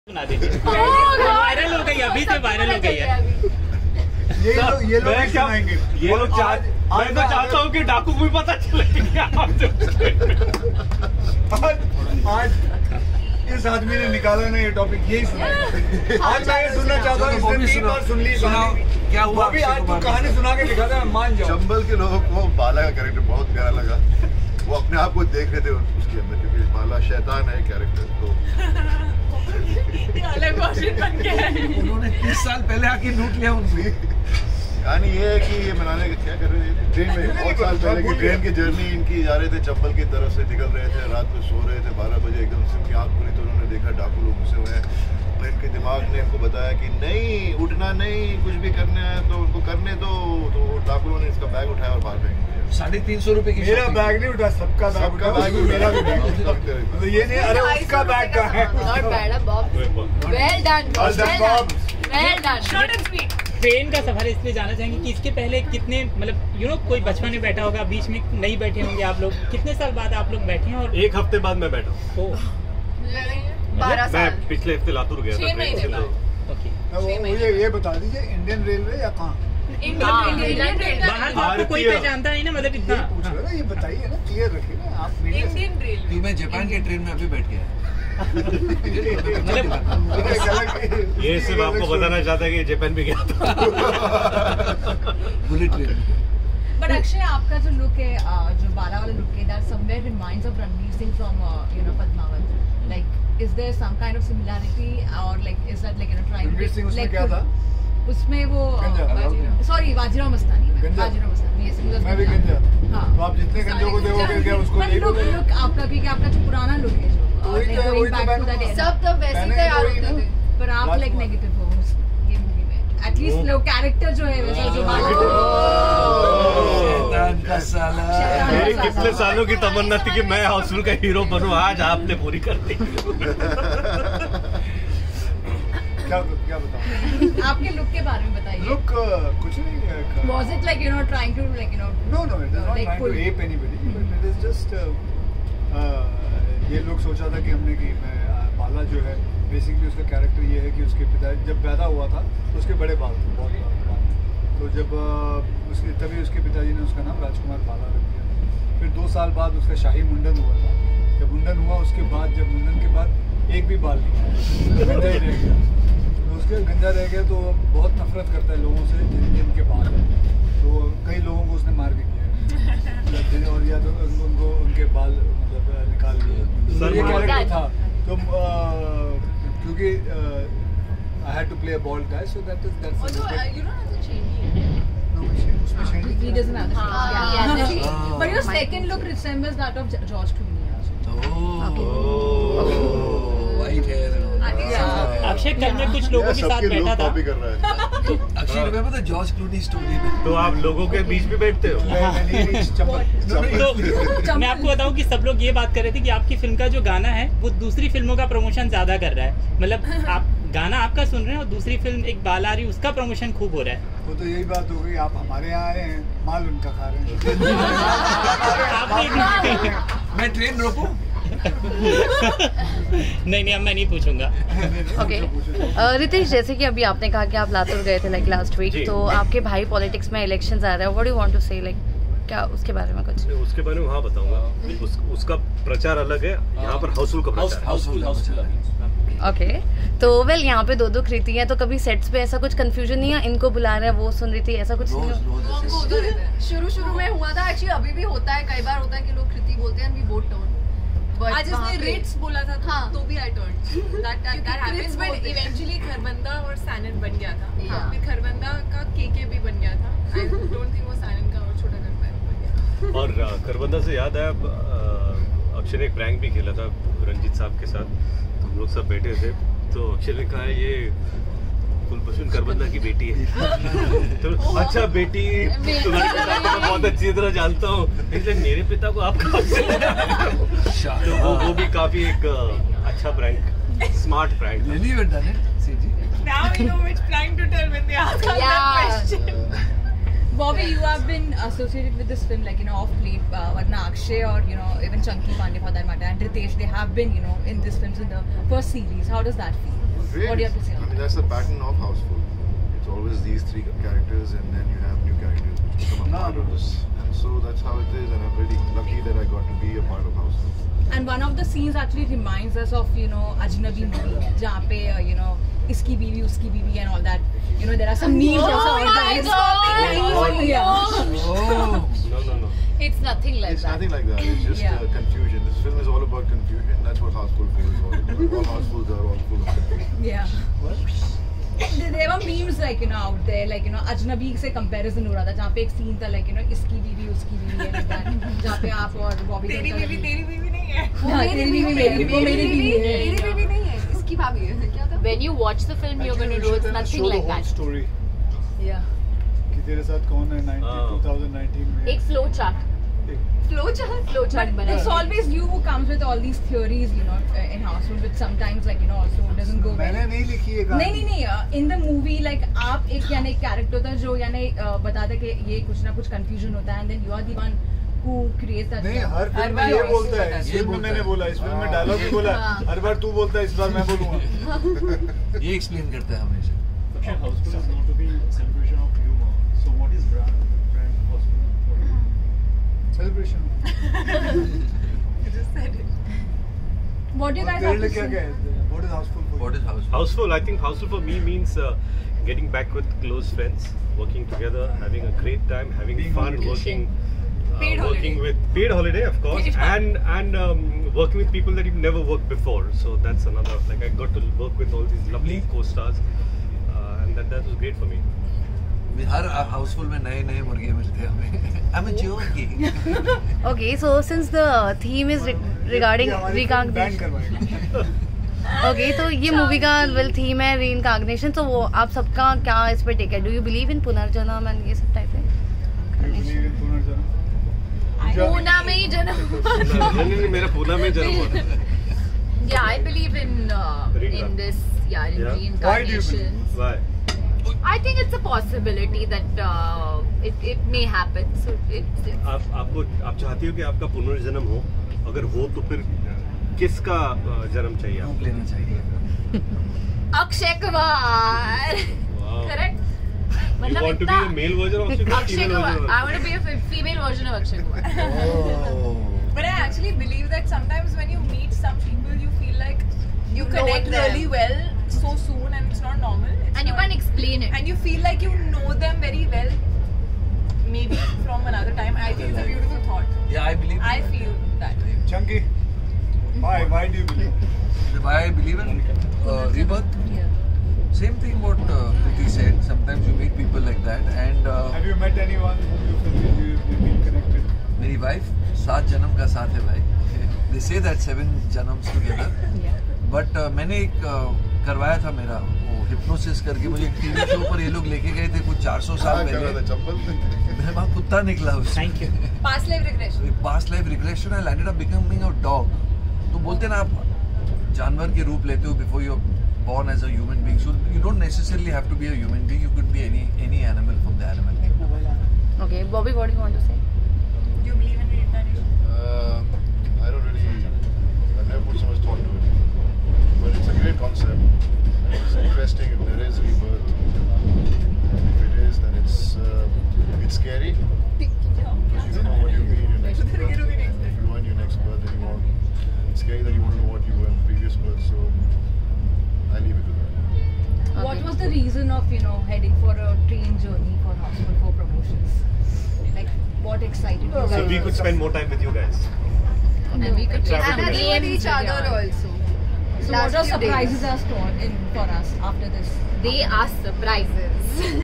सुना दीजिए। वायरल हो गई, अभी से वायरल हो गई है। ये लोग सुनाएंगे। ये लोग मैं तो चाहता हूँ कि डाकू को भी पता चले कि आज इस आदमी ने निकाला ना ये टॉपिक, यही सुना। आज मैं ये सुनना चाहता हूँ, इसने 3 बार सुन ली। क्या हुआ? अभी आज तू कहानी सुना के दिखा था, मान जाओ। चंबल के लोगों को बाला का कैरेक्टर बहुत प्यारा लगा। वो अपने आप को देख रहे थे उसके अंदर, क्योंकि बाला शैतान है कैरेक्टर। तो अलग वर्जन बन गया है। उन्होंने 30 साल पहले आके लूट लिया उनसे। यानी ये है कि ये बनाने का क्या कर रहे थे ट्रेन में, बहुत साल पहले की ट्रेन की जर्नी इनकी जा रहे थे, चंबल की तरफ से निकल रहे थे, रात में सो रहे थे, 12 बजे एकदम से उनकी आँख खुली तो उन्होंने देखा डाकू लोग घुसे हुए हैं। तो इनके दिमाग ने इनको बताया कि नहीं उठना नहीं, कुछ भी करना है तो उनको करने दो। तो डाकू ने इसका बैग उठाया और बाहर फेंक दिया। 350 रुपए की मेरा बैग नहीं उठा, सबका बैग भी मेरा भी बैग। तो ये नहीं, अरे उसका बैग कहाँ है? Well done, well done, short and sweet. Train का सफर इसलिए जाना चाहेंगे कि इसके पहले कितने मतलब कोई बचपन में बैठा होगा, बीच में नहीं बैठे होंगे आप लोग। कितने साल बाद आप लोग बैठे हैं? और 1 हफ्ते बाद मैं बैठा हूँ। 12 साल। मैं पिछले हफ्ते लातूर गया था। 6 महीने बाद। मुझे ये बता दीजिए, इंडियन रेलवे या कहाँ? बाहर आपको कोई पहचानता नहीं ना, मतलब इतना पूछ रहा था, ये बताइए ना, क्लियर रखिए ना आप। Indian railway. मैं जापान के ट्रेन में अभी बैठ गया। ये सिर्फ आपको बताना चाहता है कि जापान भी गया था। Bullet train. But अक्षय, आपका जो लुक है, जो बाला वाला लुक है, that somewhere reminds of Ranveer Singh from Padmavat. Like, is there some kind of similarity or like is that like trying? Ranveer Singh उसमें क्या था? उसमें वो सॉरी वाजीराव मस्तानी में। वाजीराव मस्तानी yes, मैं भी गंजा। हाँ। तो आप जितने गंजों को देखोगे क्या उसको नहीं बोलोगे? लुक आपका भी क्या, आपका जो पुराना लुक है जो सब तो वैसे ही तैयार होते थे, पर आप लाइक नेगेटिव हो ये मूवी में। एटलीस्ट लोग कैरेक्टर जो है वैसा जो शैतान का साला। मेरी कितने सालों की तमन्ना थी कि मैं हाउसफुल का हीरो बनूं, आज आपने पूरी कर दी। क्या बताऊं? आपके लुक के बारे में बताइए। लुक कुछ नहीं है। Was it like trying to like No, it is not trying to ape anybody, but it is just ये लोग सोचा था कि हमने कि मैं बाला जो है बेसिकली उसका कैरेक्टर ये है कि उसके पिता जब पैदा हुआ था तो उसके बड़े बाल थे, बहुत बाल। तो जब उसके तभी उसके पिताजी ने उसका नाम राजकुमार बाला रख दिया। फिर 2 साल बाद उसका शाही मुंडन हुआ था। जब मुंडन हुआ उसके बाद, जब मुंडन के बाद एक भी बाल नहीं, गंजा ही रह गया। तो उसके गंजा रह गया तो बहुत नफरत करता है लोगों से जिनके बाल हैं। तो कई लोगों को उसने मार भी किया और या तो उनको उनके बाल मतलब निकाल दिए। ये कैरेक्टर था तो क्योंकि I had to play a bald guy, so that's although you don't have to change. No, उसमें change he doesn't have to. But your second look resembles that of George Clooney also. White hair and all. Akshay कल में कुछ लोगों के साथ बैठा था। Copy कर रहा है। अक्षय ने पता जॉर्ज क्लूनी स्टोरी में। तो आप लोगों के बीच में बैठते हो? तो मैं आपको बताऊं कि सब लोग ये बात कर रहे थे कि आपकी फिल्म का जो गाना है वो दूसरी फिल्मों का प्रमोशन ज्यादा कर रहा है। मतलब आप गाना आपका सुन रहे हैं और दूसरी फिल्म एक बाल आ रही उसका प्रमोशन खूब हो रहा है। वो तो यही बात हो गई, आप हमारे यहाँ आए हैं, माल उनका खा रहे हैं। मैं ट्रेन रोकूं? नहीं अब मैं नहीं पूछूंगा। ओके रितेश, जैसे कि अभी आपने कहा कि आप लातूर गए थे लाइक लास्ट वीक, तो आपके भाई पॉलिटिक्स में इलेक्शंस आ रहा है, what do you want to say, like क्या उसके बारे में कुछ? उसके बारे में हाँ बताऊंगा। उसका प्रचार अलग है, यहाँ पर हाउसफुल का प्रचार। ओके तो वेल यहाँ पे 2 कृति हैं, तो कभी सेट्स पे ऐसा कुछ कंफ्यूजन नहीं है, इनको बुला रहे हैं वो सुन रही थी, ऐसा कुछ नहीं? शुरू में हुआ था, एक्चुअली अभी भी होता है, कई बार होता है कि लोग कृति बोलते हैं, वी बोथ टर्न। आज इसने रेट्स बोला था, हाँ, तो भी I turn that happens, but eventually Kharbanda और सैनन बन गया था। फिर खरबंदा का केके भी बन गया था। आई डोंट थिंक वो सैनन का और छोटा कर पाया। और खरबंदा से याद आया, अक्षय ने एक प्रैंक भी खेला था रंजीत साहब के साथ। हम लोग सब बैठे थे तो अक्षय ने कहा ये कुलभूषण खरबंदा की बेटी है। तो अच्छा बेटी, तुम्हारे पिता को मैं बहुत अच्छी तरह जानता हूँ, इसलिए मेरे पिता को आप कहाँ से? तो वो भी काफी एक अच्छा prank, smart prank. Now we know which prank to tell when they ask us that question. Bobby, you have been associated with this film, like off late. Varna Akshay or even Chunky Pandey for that matter, and Ritesh, they have been in this film in the first series. How does that feel? Great. What do you have to say? I mean, that's the pattern of Houseful. It's always these three characters, and then you have new characters which become a part of this. And so that's how it is, and I'm really lucky that I got to be a part of Houseful. And one of the scenes actually reminds us of, you know, Ajnabi movie, जहाँ पे you know, इसकी बीवी उसकी बीवी and all that. You know, there are some memes also. Oh my God! Yeah. No. It's nothing like It's that. nothing like that. It's just confusion. This film is all about confusion. That's what Houseful 4 is all about. All Housefuls are all full of confusion. Yeah. There were memes like, you know, out there, like, you know, Ajnabi से comparison हो रहा था, जहाँ पे एक scene था like, you know, इसकी बीवी उसकी बीवी है like that, जहाँ पे आप और बॉबी तेरी बीवी नहीं है, तेरी बीवी मेरी बीवी है, तेरी बीवी नहीं है, इसकी भाभी है, क्या था? When you watch the film, you're going to know it's nothing like that. Story. Yeah. कि तेरे साथ कौन है 2019 में? एक flow chart. But it's always you who comes with all these theories, you know, in Houseful, which sometimes like, you know, also doesn't go well. मैंने नहीं लिखी है कहानी. नहीं. In the movie, like आप एक यानी character होता है जो यानी बताता है कि ये कुछ ना कुछ confusion होता है, and then you are the one who creates that. नहीं, हर फिल्म में ये बोलता है. इस फिल्म में मैंने बोला, इस फिल्म में डायलॉग भी बोला. हर बार तू बोलता है, इस बार मैं बोलूँगा. ये explain करता है हमेशा. Akshay, Houseful is known to be a celebration of humor. So what is brand Houseful? Celebration. You just said it. What do you guys have to say? What is Houseful for you? What is Houseful? Houseful, I think Houseful for me means getting back with close friends, working together, having a great time, having Being fun, on working Paid working holiday. with paid holiday, of course, and working with people that you've never worked before. So that's another, like, I got to work with all these lovely co-stars, and that was great for me. Her Houseful में नए मुर्गे मिलते हैं हमें. I'm a joking. Okay, so since the theme is regarding Ban reincarnation. करवाएंगे. Okay, तो ये movie का well theme है reincarnation. तो वो आप सबका क्या इस पे टेक है? Do you believe in पुनर्जन्म and ये सब टाइप है? You believe in पुनर्जन्म? पूना में ही जन्म. Generally, मेरा पूना में जन्म हुआ था. Yeah, I believe in this. Yeah, in Yeah. reincarnation. Why do you believe? Why? I think it's a possibility that it may happen. So it's आप चाहती हो कि आपका पुनर्जन्म हो? अगर हो तो फिर किसका जन्म चाहिए आपको? रूप लेना चाहिए. Akshay Kumar. Wow. Correct. You want to be a male version of Akshay Kumar? Akshay Female Kumar. version of I want to be a female version of Akshay Kumar. Oh. But I actually believe that sometimes when you meet some people, you feel like you connect really well so soon, and it's not normal. And you can't explain it. And you feel like you know them very well, maybe from another time. I think it's a beautiful thought. Yeah, I believe. I feel that. Chunky. Why do you believe? Why I believe in rebirth. Same thing what Priti said. Sometimes you meet people like that, and Have you met anyone whom you feel you've been connected? मेरी wife 7 जन्म का साथ है भाई. They say that 7 जन्म्स together. But मैंने एक करवाया था मेरा वो hypnosis करके, मुझे एक टीवी शो पर ये लोग लेके गए थे कुछ 400 साल पहले. मैं वहाँ कुत्ता निकला उससे. Thank you. Past life regression. Past life regression. I landed up becoming a dog. तो बोलते ना आप जानवर के रूप लेते हो before you're born as a human being. So you don't necessarily have to be a human being. You could be any animal from the animal kingdom. Okay, Bobby, what do you want to say? Do you believe in reincarnation? I don't really. I never put so much thought to it, but it's a great concept. It's interesting if there is rebirth. If it is, then it's scary. You don't know what you'll be in your next birth. If you want your next birth, then you want. It's scary that you want to know what you were in the previous birth. So I leave it to that. What was the reason of, you know, heading for a train journey for Houseful 4 promotions? Like, what excited you guys? So we could spend more time with you guys. And we could Travel have together. games each other also. So what are surprises are stored in for us after this? They are surprises.